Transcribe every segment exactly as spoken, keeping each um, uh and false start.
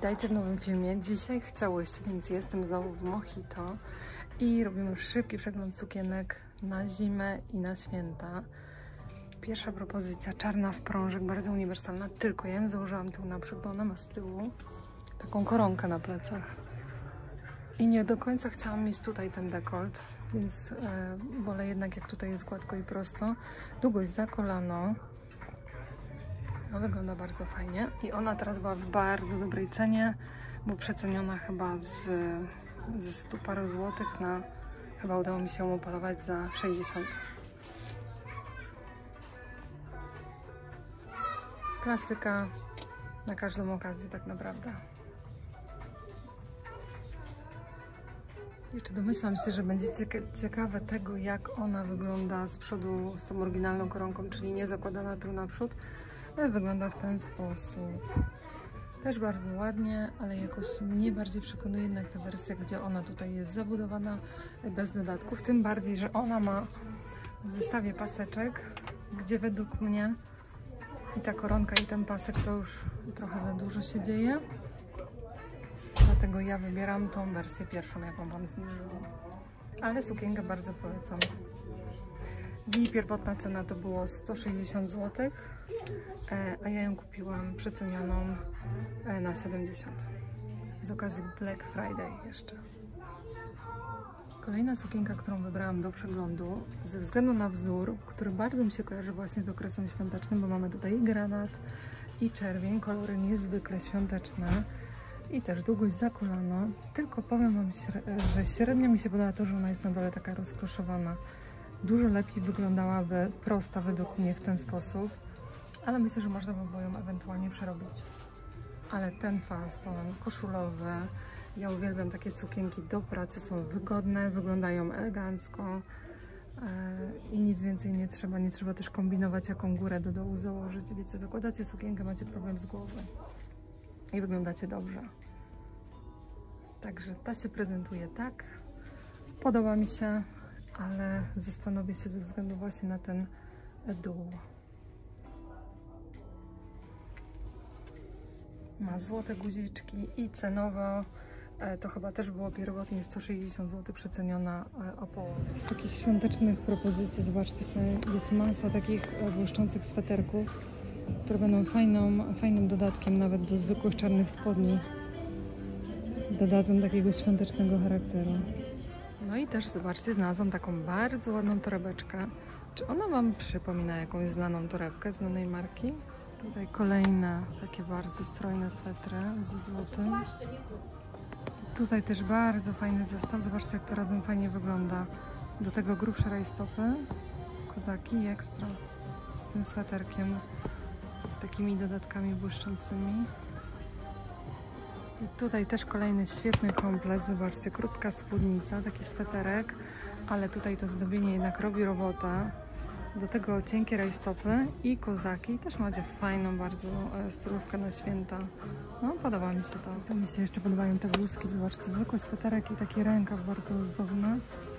Witajcie w nowym filmie. Dzisiaj chciałyście, więc jestem znowu w Mojito i robimy szybki przegląd sukienek na zimę i na święta. Pierwsza propozycja, czarna w prążek, bardzo uniwersalna, tylko ja ją założyłam tył naprzód, bo ona ma z tyłu taką koronkę na plecach. I nie do końca chciałam mieć tutaj ten dekolt, więc e, wolę jednak jak tutaj jest gładko i prosto. Długość za kolano. No, wygląda bardzo fajnie i ona teraz była w bardzo dobrej cenie, bo przeceniona chyba z, ze stu paru złotych na, chyba udało mi się ją opalować za sześćdziesiąt. Klasyka na każdą okazję tak naprawdę. Jeszcze domyślam się, że będziecie ciekawe tego, jak ona wygląda z przodu z tą oryginalną koronką, czyli nie zakładana tył naprzód. Ale wygląda w ten sposób. Też bardzo ładnie, ale jakoś mnie bardziej przekonuje jednak ta wersja, gdzie ona tutaj jest zabudowana bez dodatków. Tym bardziej, że ona ma w zestawie paseczek, gdzie według mnie i ta koronka i ten pasek to już trochę za dużo się dzieje. Dlatego ja wybieram tą wersję pierwszą, jaką Wam zmierzyłam. Ale sukienkę bardzo polecam. Jej pierwotna cena to było sto sześćdziesiąt złotych, a ja ją kupiłam przecenioną na siedemdziesiąt. Z okazji Black Friday jeszcze. Kolejna sukienka, którą wybrałam do przeglądu, ze względu na wzór, który bardzo mi się kojarzy właśnie z okresem świątecznym, bo mamy tutaj i granat, i czerwień, kolory niezwykle świąteczne i też długość za kolano. Tylko powiem Wam, że średnio mi się podoba to, że ona jest na dole taka rozkloszowana. Dużo lepiej wyglądałaby prosta według mnie w ten sposób, ale myślę, że można by było ją ewentualnie przerobić. Ale ten fason koszulowy, ja uwielbiam takie sukienki do pracy, są wygodne, wyglądają elegancko yy, i nic więcej nie trzeba. Nie trzeba też kombinować, jaką górę do dołu założyć. Wiecie, zakładacie sukienkę, macie problem z głową i wyglądacie dobrze. Także ta się prezentuje tak. Podoba mi się, ale zastanowię się ze względu właśnie na ten dół. Ma złote guziczki i cenowo to chyba też było pierwotnie sto sześćdziesiąt złotych, przeceniona o połowę. Z takich świątecznych propozycji, zobaczcie sobie, jest masa takich błyszczących sweterków, które będą fajną, fajnym dodatkiem nawet do zwykłych czarnych spodni. Dodadzą takiego świątecznego charakteru. No i też zobaczcie, znalazłam taką bardzo ładną torebeczkę. Czy ona Wam przypomina jakąś znaną torebkę, znanej marki? Tutaj kolejne takie bardzo strojne swetry ze złotym. Tutaj też bardzo fajny zestaw. Zobaczcie, jak to razem fajnie wygląda. Do tego grubsze rajstopy, kozaki i ekstra. Z tym sweterkiem, z takimi dodatkami błyszczącymi. I tutaj też kolejny świetny komplet. Zobaczcie, krótka spódnica, taki sweterek, ale tutaj to zdobienie jednak robi robotę. Do tego cienkie rajstopy i kozaki. Też macie fajną bardzo stylówkę na święta. No, podoba mi się to. To mi się jeszcze podobają te bluzki. Zobaczcie, zwykły sweterek i taki rękaw bardzo ozdobny.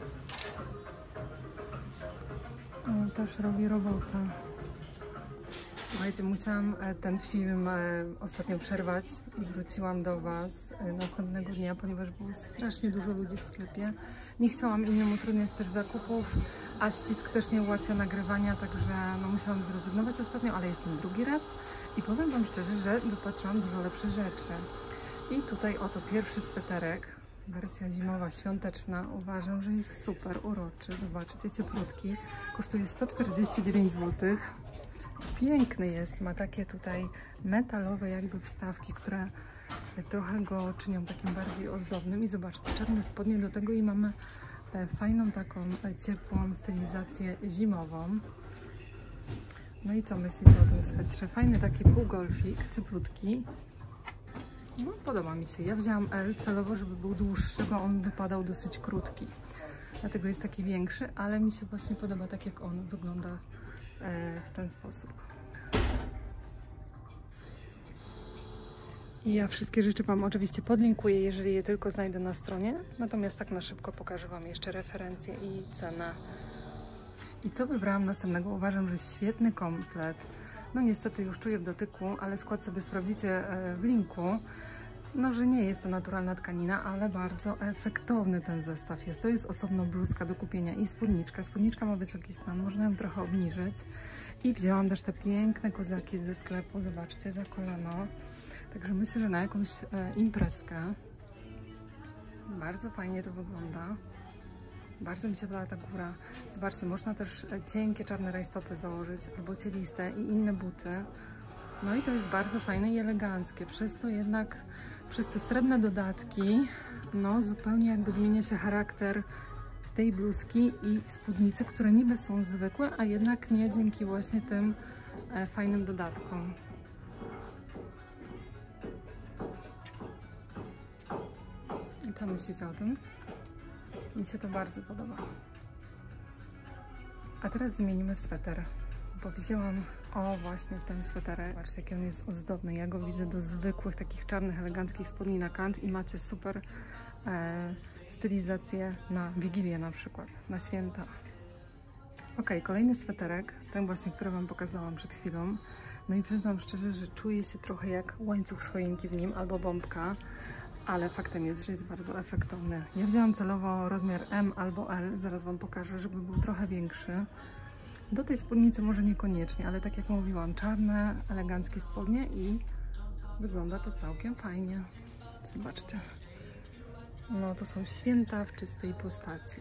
No, też robi robotę. Słuchajcie, musiałam ten film ostatnio przerwać i wróciłam do Was następnego dnia, ponieważ było strasznie dużo ludzi w sklepie. Nie chciałam innym utrudniać też zakupów, a ścisk też nie ułatwia nagrywania, także no, musiałam zrezygnować ostatnio, ale jestem drugi raz i powiem Wam szczerze, że dopatrzyłam dużo lepsze rzeczy. I tutaj oto pierwszy sweterek, wersja zimowa, świąteczna. Uważam, że jest super uroczy. Zobaczcie, cieplutki. Kosztuje sto czterdzieści dziewięć złotych. Piękny jest, ma takie tutaj metalowe jakby wstawki, które trochę go czynią takim bardziej ozdobnym. I zobaczcie, czarne spodnie do tego i mamy fajną taką ciepłą stylizację zimową. No i co myślicie o tym swetrze? Fajny taki półgolfik, cieplutki. No, podoba mi się. Ja wzięłam L celowo, żeby był dłuższy, bo on wypadał dosyć krótki. Dlatego jest taki większy, ale mi się właśnie podoba tak, jak on wygląda w ten sposób. I ja wszystkie rzeczy Wam oczywiście podlinkuję, jeżeli je tylko znajdę na stronie. Natomiast tak na szybko pokażę Wam jeszcze referencje i cenę. I co wybrałam następnego? Uważam, że świetny komplet. No niestety już czuję w dotyku, ale skład sobie sprawdzicie w linku. no, że nie jest to naturalna tkanina, ale bardzo efektowny ten zestaw jest. To jest osobno bluzka do kupienia i spódniczka. Spódniczka ma wysoki stan, można ją trochę obniżyć. I wzięłam też te piękne kozaki ze sklepu, zobaczcie, za kolano. Także myślę, że na jakąś e, imprezkę bardzo fajnie to wygląda. Bardzo mi się podoba ta góra. Zobaczcie, można też cienkie czarne rajstopy założyć, albo cieliste i inne buty. No i to jest bardzo fajne i eleganckie. Przez to jednak, przez te srebrne dodatki, no zupełnie jakby zmienia się charakter tej bluzki i spódnicy, które niby są zwykłe, a jednak nie dzięki właśnie tym e, fajnym dodatkom. I co myślicie o tym? Mi się to bardzo podoba. A teraz zmienimy sweter, bo wzięłam, o właśnie ten sweterek. Zobaczcie, jaki on jest ozdobny. Ja go widzę do zwykłych, takich czarnych, eleganckich spodni na kant i macie super e, stylizację na Wigilię na przykład, na święta. Ok, kolejny sweterek, ten właśnie, który Wam pokazałam przed chwilą. No i przyznam szczerze, że czuję się trochę jak łańcuch z choinki w nim albo bombka. Ale faktem jest, że jest bardzo efektowny. Ja wzięłam celowo rozmiar M albo L, zaraz Wam pokażę, żeby był trochę większy. Do tej spódnicy może niekoniecznie, ale tak jak mówiłam, czarne, eleganckie spodnie i wygląda to całkiem fajnie. Zobaczcie. No to są święta w czystej postaci.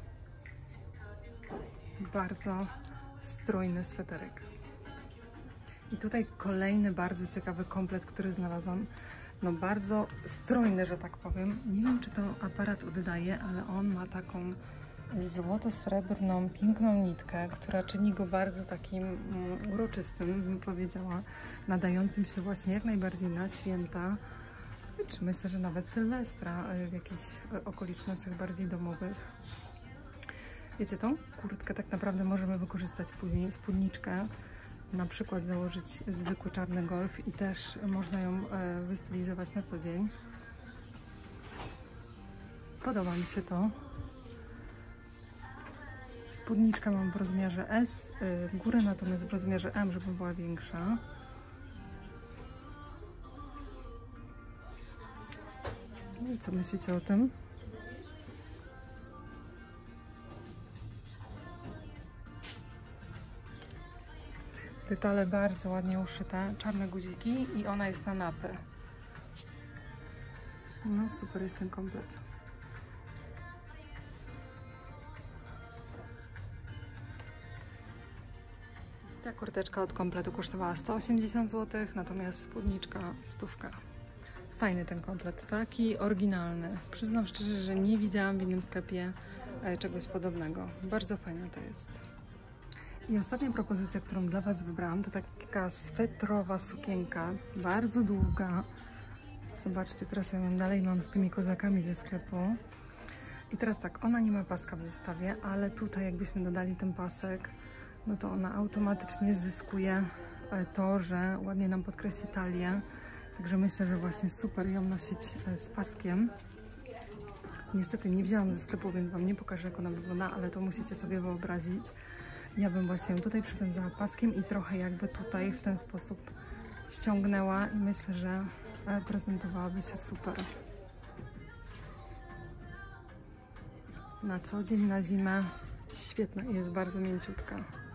Bardzo strojny sweterek. I tutaj kolejny bardzo ciekawy komplet, który znalazłam. No bardzo strojny, że tak powiem. Nie wiem, czy to aparat oddaje, ale on ma taką złoto-srebrną, piękną nitkę, która czyni go bardzo takim um, uroczystym, bym powiedziała, nadającym się właśnie jak najbardziej na święta, czy myślę, że nawet Sylwestra w jakichś okolicznościach bardziej domowych. Wiecie, tą kurtkę tak naprawdę możemy wykorzystać później, spódniczkę, na przykład założyć zwykły czarny golf i też można ją e, wystylizować na co dzień. Podoba mi się to. Spódniczkę mam w rozmiarze S, y, górę natomiast w rozmiarze M, żeby była większa. I co myślicie o tym? Detale bardzo ładnie uszyte, czarne guziki i ona jest na napy. No super jest ten komplet. Ta kurteczka od kompletu kosztowała sto osiemdziesiąt złotych, natomiast spódniczka stówka. Fajny ten komplet, taki oryginalny. Przyznam szczerze, że nie widziałam w innym sklepie czegoś podobnego. Bardzo fajne to jest. I ostatnia propozycja, którą dla Was wybrałam, to taka swetrowa sukienka, bardzo długa. Zobaczcie, teraz ja ją dalej mam z tymi kozakami ze sklepu. I teraz tak, ona nie ma paska w zestawie, ale tutaj jakbyśmy dodali ten pasek, no to ona automatycznie zyskuje to, że ładnie nam podkreśli talię. Także myślę, że właśnie super ją nosić z paskiem. Niestety nie wzięłam ze sklepu, więc Wam nie pokażę, jak ona wygląda, ale to musicie sobie wyobrazić. Ja bym właśnie ją tutaj przywiązała paskiem i trochę jakby tutaj w ten sposób ściągnęła i myślę, że prezentowałaby się super. Na co dzień, na zimę świetna i jest bardzo mięciutka.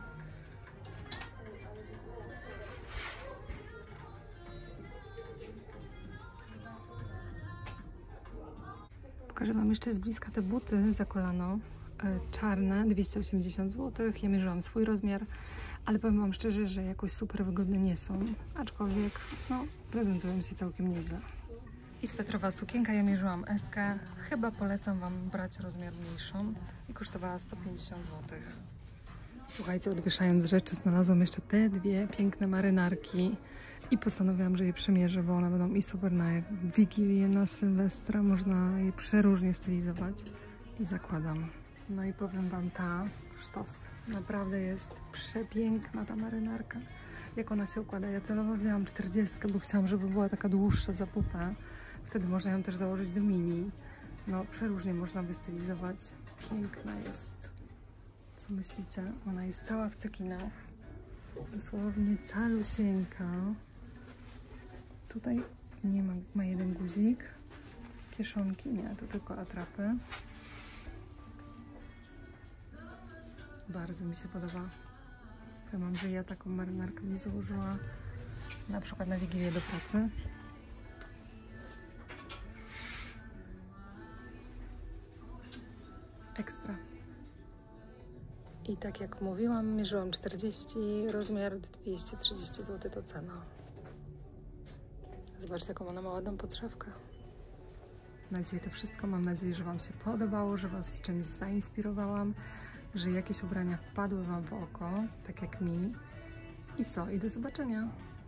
Pokażę Wam jeszcze z bliska te buty za kolano. Czarne, dwieście osiemdziesiąt złotych. Ja mierzyłam swój rozmiar, ale powiem Wam szczerze, że jakoś super wygodne nie są. Aczkolwiek, no, prezentują się całkiem nieźle. I swetrowa sukienka, ja mierzyłam eskę. Chyba polecam Wam brać rozmiar mniejszą i kosztowała sto pięćdziesiąt złotych. Słuchajcie, odwieszając rzeczy, znalazłam jeszcze te dwie piękne marynarki i postanowiłam, że je przymierzę, bo one będą i super na Wigilię, na Sylwestra. Można je przeróżnie stylizować i zakładam. No i powiem Wam, ta sztos, naprawdę jest przepiękna ta marynarka. Jak ona się układa. Ja celowo wzięłam czterdziestkę, bo chciałam, żeby była taka dłuższa za pupę. Wtedy można ją też założyć do mini. No, przeróżnie można wystylizować. Piękna jest. Co myślicie? Ona jest cała w cekinach. Dosłownie calusieńka. Tutaj Nie ma, ma jeden guzik. Kieszonki, nie, to tylko atrapy. Bardzo mi się podoba. Powiem wam, że ja taką marynarkę mi założyła na przykład na Wigilię do pracy. Ekstra. I tak jak mówiłam, mierzyłam czterdzieści, rozmiar dwieście trzydzieści złotych to cena. Zobaczcie, jaką ona ma ładną podszewkę. Na dzisiaj to wszystko. Mam nadzieję, że wam się podobało, że was czymś zainspirowałam, że jakieś ubrania wpadły wam w oko, tak jak mi. I co? I do zobaczenia.